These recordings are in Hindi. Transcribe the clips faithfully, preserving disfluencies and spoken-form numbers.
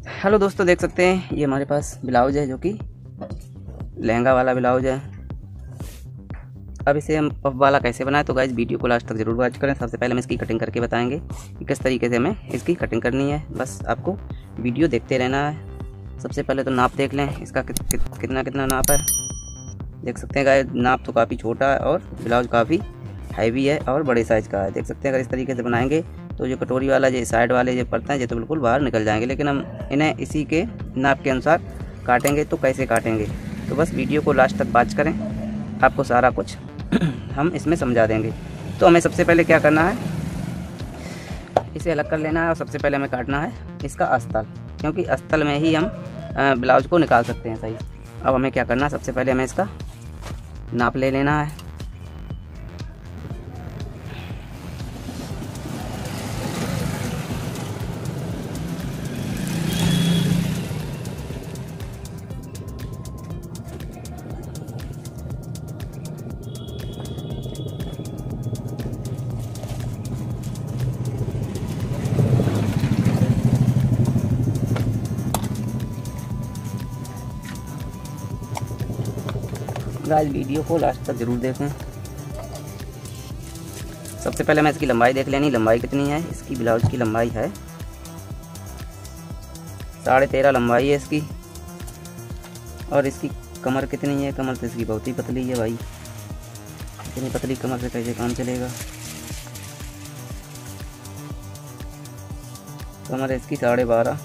हेलो दोस्तों, देख सकते हैं ये हमारे पास ब्लाउज है जो कि लहंगा वाला ब्लाउज है। अब इसे हम पफ वाला कैसे बनाएं, तो गाइस वीडियो को लास्ट तक जरूर वॉच करें। सबसे पहले हम इसकी कटिंग करके बताएंगे कि किस तरीके से हमें इसकी कटिंग करनी है। बस आपको वीडियो देखते रहना है। सबसे पहले तो नाप देख लें इसका कि, कि, कितना कितना नाप है। देख सकते हैं गाइस, नाप तो काफ़ी छोटा है और ब्लाउज काफ़ी हैवी है और बड़े साइज़ का है। देख सकते हैं अगर इस तरीके से बनाएंगे तो जो कटोरी वाला जो साइड वाले जो पड़ते हैं ये तो बिल्कुल बाहर निकल जाएंगे, लेकिन हम इन्हें इसी के नाप के अनुसार काटेंगे। तो कैसे काटेंगे, तो बस वीडियो को लास्ट तक वॉच करें, आपको सारा कुछ हम इसमें समझा देंगे। तो हमें सबसे पहले क्या करना है, इसे अलग कर लेना है और सबसे पहले हमें काटना है इसका अस्तर, क्योंकि अस्तर में ही हम ब्लाउज को निकाल सकते हैं सही। अब हमें क्या करना है, सबसे पहले हमें इसका नाप ले लेना है। गाइस वीडियो को लास्ट तक ज़रूर देखें। सबसे पहले मैं इसकी लंबाई देख लेनी, लंबाई कितनी है इसकी। ब्लाउज की लंबाई है साढ़े तेरह लंबाई है इसकी। और इसकी कमर कितनी है, कमर तो इसकी बहुत ही पतली है भाई। इतनी पतली कमर से कैसे काम चलेगा। कमर है इसकी साढ़े बारह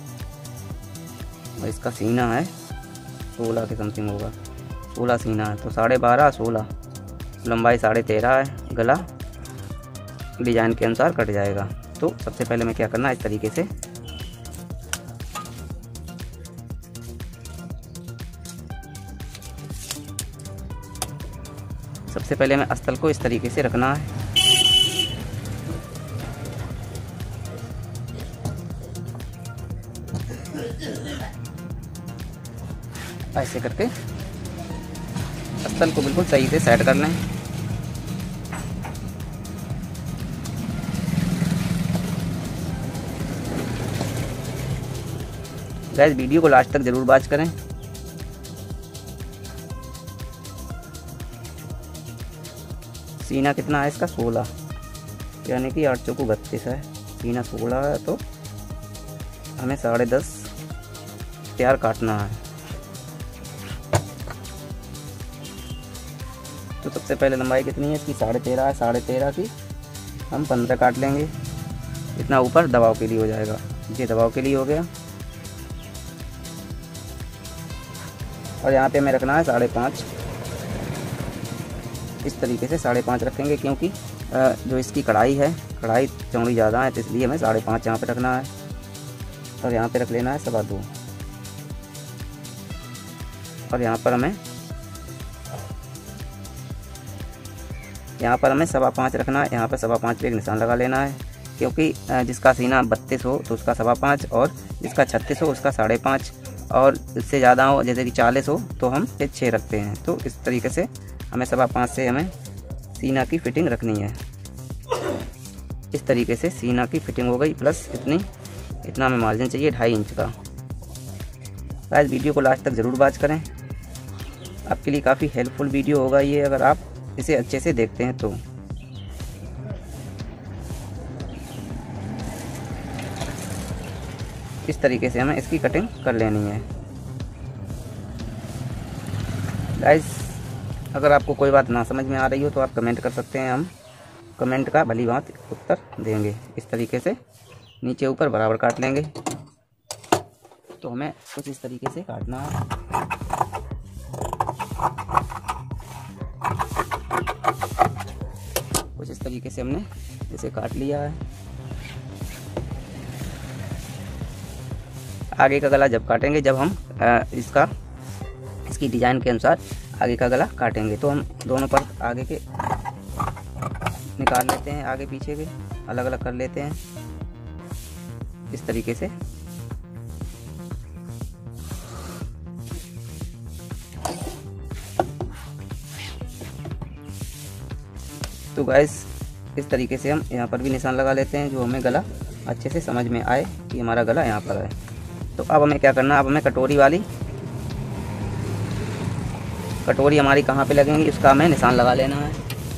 और इसका सीना है सोलह के समथिंग होगा, सोलह सीना है। तो साढ़े बारह सोलह, लंबाई साढ़े तेरह है। गला डिजाइन के अनुसार कट जाएगा। तो सबसे पहले मैं क्या करना है, इस तरीके से सबसे पहले हमें अस्तर को इस तरीके से रखना है। ऐसे करके अस्तर को बिल्कुल सही से सेट कर लें। गाइस वीडियो को लास्ट तक जरूर वॉच करें। सीना कितना है इसका, सोलह, यानी कि आठ चौको बत्तीस है। सीना सोलह है तो हमें साढ़े दस तैयार काटना है। तो सबसे पहले लंबाई कितनी है इसकी, साढ़े तेरह है। साढ़े तेरह की हम पंद्रह काट लेंगे। इतना ऊपर दबाव के लिए हो जाएगा, ये दबाव के लिए हो गया। और यहाँ पे हमें रखना है साढ़े पाँच। इस तरीके से साढ़े पाँच रखेंगे, क्योंकि जो इसकी कढ़ाई है, कढ़ाई चौड़ी ज़्यादा है, तो इसलिए हमें साढ़े पाँच यहाँ पे रखना है। और यहाँ पे रख लेना है सवा दो। और यहाँ पर हमें यहाँ पर हमें सवा पाँच रखना है। यहाँ पर सवा पाँच पे एक निशान लगा लेना है, क्योंकि जिसका सीना बत्तीस हो तो उसका सवा पाँच, और जिसका छत्तीस हो उसका साढ़े पाँच, और इससे ज़्यादा हो जैसे कि चालीस हो तो हम फिर छः रखते हैं। तो इस तरीके से हमें सवा पाँच से हमें सीना की फिटिंग रखनी है। इस तरीके से सीना की फिटिंग हो गई, प्लस इतनी इतना हमें मार्जिन चाहिए ढाई इंच का। गाइस वीडियो को लास्ट तक ज़रूर वॉच करें, आपके लिए काफ़ी हेल्पफुल वीडियो होगा ये, अगर आप इसे अच्छे से देखते हैं तो। इस तरीके से हमें इसकी कटिंग कर लेनी है। गाइस अगर आपको कोई बात ना समझ में आ रही हो तो आप कमेंट कर सकते हैं, हम कमेंट का भली बात उत्तर देंगे। इस तरीके से नीचे ऊपर बराबर काट लेंगे। तो हमें कुछ इस तरीके से काटना है। कुछ इस तरीके से हमने इसे काट लिया है। आगे का गला जब काटेंगे, जब हम इसका इसकी डिज़ाइन के अनुसार आगे का गला काटेंगे, तो हम दोनों पर आगे के निकाल लेते हैं, आगे पीछे के अलग अलग कर लेते हैं इस तरीके से। तो गाइस इस तरीके से हम यहाँ पर भी निशान लगा लेते हैं, जो हमें गला अच्छे से समझ में आए कि हमारा गला यहाँ पर है। तो अब हमें क्या करना है, अब हमें कटोरी वाली कटोरी हमारी कहाँ पे लगेंगी उसका हमें निशान लगा लेना है।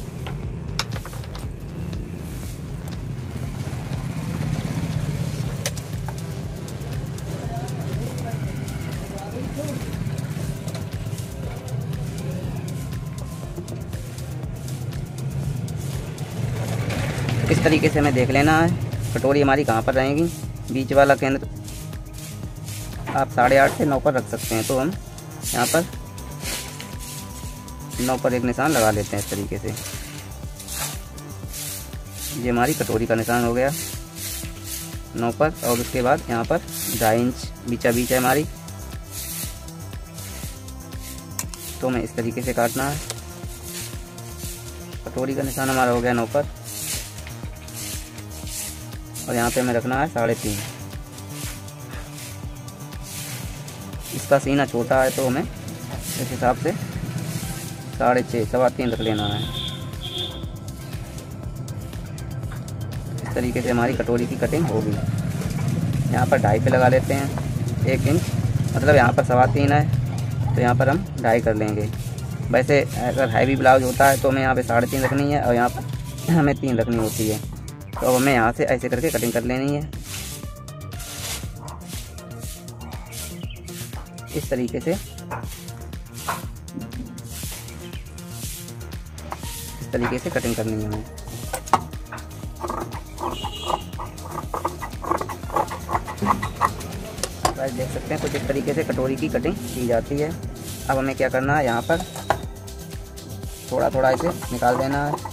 इस तरीके से हमें देख लेना है कटोरी हमारी कहाँ पर रहेंगी। बीच वाला केंद्र आप साढ़े आठ से नौ पर रख सकते हैं, तो हम यहाँ पर नौ पर एक निशान लगा लेते हैं इस तरीके से। ये हमारी कटोरी का निशान हो गया नौ पर, और उसके बाद यहाँ पर ढाई इंच बीचा बीच है हमारी, तो हमें इस तरीके से काटना है। कटोरी का निशान हमारा हो गया नौ पर, और यहाँ पे हमें रखना है साढ़े तीन। इसका सीना छोटा है तो हमें इस हिसाब से साढ़े छः सवा तीन रख लेना है। इस तरीके से हमारी कटोरी की कटिंग होगी। यहाँ पर ढाई पे लगा लेते हैं एक इंच, मतलब यहाँ पर सवा तीन है तो यहाँ पर हम ढाई कर लेंगे। वैसे अगर हैवी ब्लाउज होता है तो हमें यहाँ पे साढ़े तीन रखनी है और यहाँ पर हमें तीन रखनी होती है। तो अब हमें यहाँ से ऐसे करके कटिंग कर लेनी है। इस तरीके से इस तरीके से कटिंग करनी है हमें। गाइस देख सकते हैं कुछ इस तरीके से कटोरी की कटिंग की जाती है। अब हमें क्या करना है, यहाँ पर थोड़ा थोड़ा इसे निकाल देना है।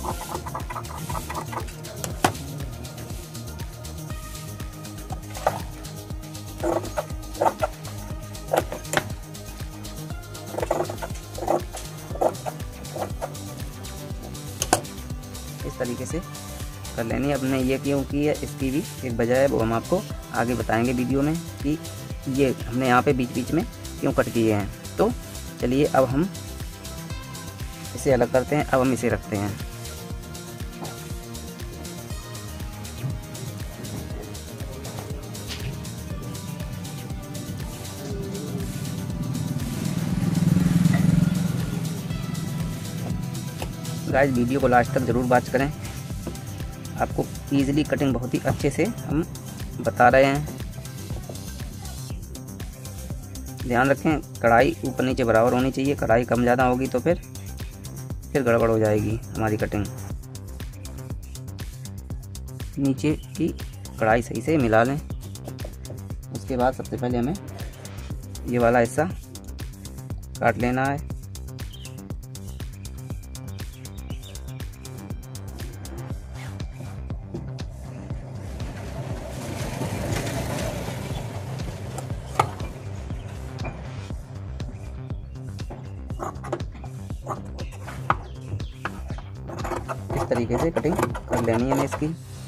इस तरीके से कर लेनी है। अब हमने ये क्यों की है, इसकी भी एक वजह है, वो हम आपको आगे बताएंगे वीडियो में कि ये हमने यहाँ पे बीच बीच में क्यों कट किए हैं। तो चलिए अब हम इसे अलग करते हैं। अब हम इसे रखते हैं। गाइस वीडियो को लास्ट तक ज़रूर वॉच करें, आपको ईजिली कटिंग बहुत ही अच्छे से हम बता रहे हैं। ध्यान रखें कढ़ाई ऊपर नीचे बराबर होनी चाहिए, कढ़ाई कम ज़्यादा होगी तो फिर फिर गड़बड़ हो जाएगी हमारी कटिंग। नीचे की कढ़ाई सही से मिला लें। उसके बाद सबसे पहले हमें ये वाला हिस्सा काट लेना है। इस तरीके से कटिंग कर लेनी है हमें इसकी।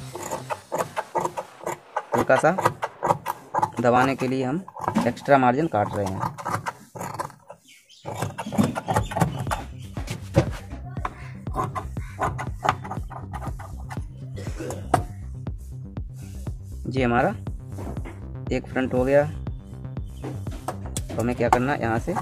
हल्का सा दबाने के लिए हम एक्स्ट्रा मार्जिन काट रहे हैं। जी हमारा एक फ्रंट हो गया। तो हमें क्या करना है, यहाँ से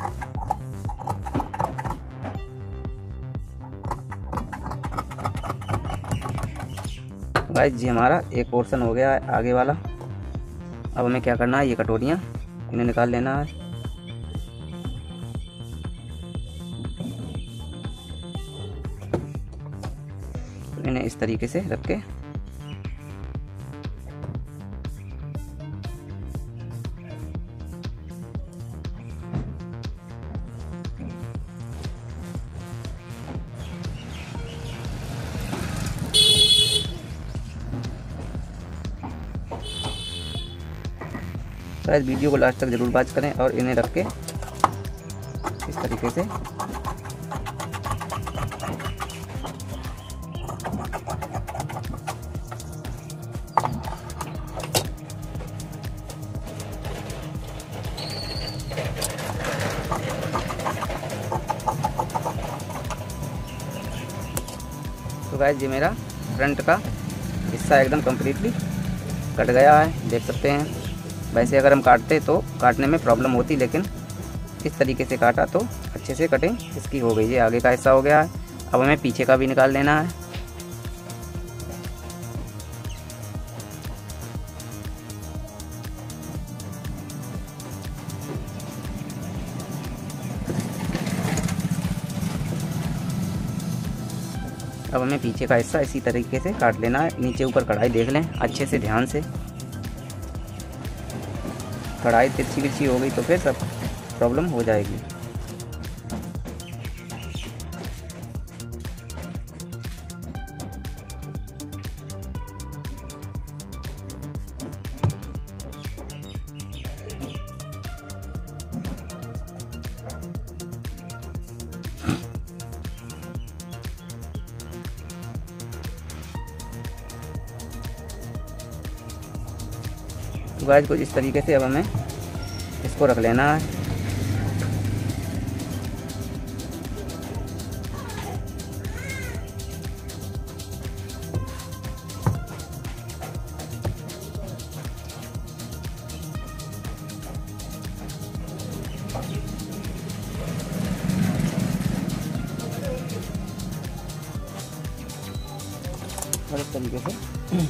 गाइस जी हमारा एक पोर्शन हो गया है आगे वाला। अब हमें क्या करना है, ये कटोरियाँ इन्हें निकाल लेना है। तो इन्हें इस तरीके से रख के तो इस वीडियो को लास्ट तक ज़रूर वॉच करें और इन्हें रख के इस तरीके से तो गाइस जी मेरा फ्रंट का हिस्सा एकदम कम्प्लीटली कट गया है, देख सकते हैं। वैसे अगर हम काटते तो काटने में प्रॉब्लम होती, लेकिन इस तरीके से काटा तो अच्छे से कटिंग इसकी हो गई। ये आगे का हिस्सा हो गया है। अब हमें पीछे का भी निकाल लेना है। अब हमें पीछे का हिस्सा इसी तरीके से काट लेना है। नीचे ऊपर कढ़ाई देख लें अच्छे से ध्यान से। कढ़ाई तिरछी बिरछी हो गई तो फिर सब प्रॉब्लम हो जाएगी। तो गाइस कुछ इस तरीके से अब हमें इसको रख लेना है। और इस तरीके से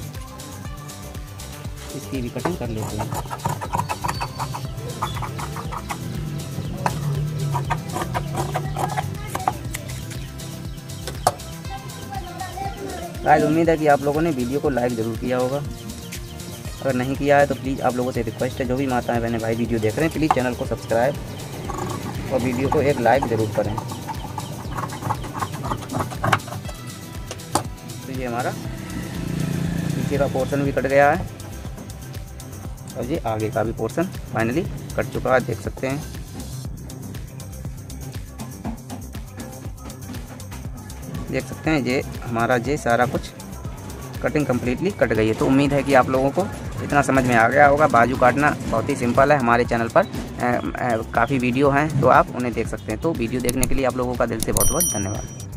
इसकी भी कटिंग कर लेते हैं। गाइस उम्मीद है कि आप लोगों ने वीडियो को लाइक ज़रूर किया होगा। अगर नहीं किया है तो प्लीज़ आप लोगों से रिक्वेस्ट है, जो भी माताएं बहनें भाई वीडियो देख रहे हैं, प्लीज़ चैनल को सब्सक्राइब और वीडियो को एक लाइक ज़रूर करें। तो ये हमारा पीछे का पोर्शन भी कट गया है। और ये आगे का भी पोर्शन फाइनली कट चुका है, देख सकते हैं। देख सकते हैं ये हमारा ये सारा कुछ कटिंग कम्प्लीटली कट गई है। तो उम्मीद है कि आप लोगों को इतना समझ में आ गया होगा। बाजू काटना बहुत ही सिंपल है। हमारे चैनल पर काफ़ी वीडियो हैं, तो आप उन्हें देख सकते हैं। तो वीडियो देखने के लिए आप लोगों का दिल से बहुत बहुत धन्यवाद।